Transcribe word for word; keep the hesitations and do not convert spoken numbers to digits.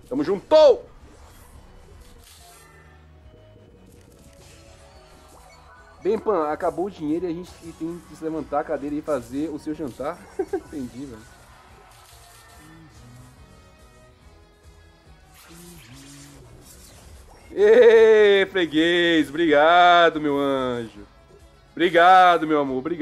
Tamo junto! Bem, Pan, acabou o dinheiro e a gente tem que se levantar a cadeira e fazer o seu jantar. Entendi, velho. Ê, freguês, obrigado, meu anjo. Obrigado, meu amor, obrigado.